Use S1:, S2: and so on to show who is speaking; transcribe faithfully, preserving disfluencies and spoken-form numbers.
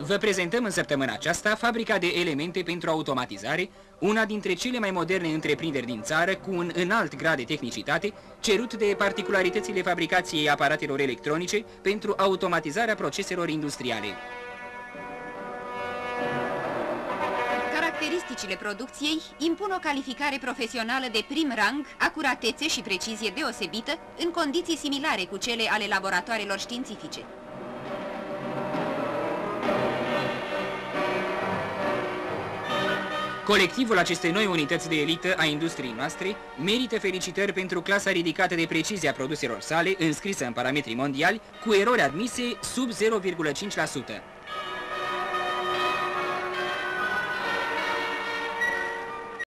S1: Vă prezentăm în săptămâna aceasta fabrica de elemente pentru automatizare, una dintre cele mai moderne întreprinderi din țară, cu un înalt grad de tehnicitate, cerut de particularitățile fabricației aparatelor electronice pentru automatizarea proceselor industriale.
S2: Caracteristicile producției impun o calificare profesională de prim rang, acuratețe și precizie deosebită, în condiții similare cu cele ale laboratoarelor științifice.
S1: Colectivul acestei noi unități de elită a industriei noastre merită felicitări pentru clasa ridicată de precizie a produselor sale, înscrisă în parametri mondiali, cu erori admise sub zero virgulă cinci la sută.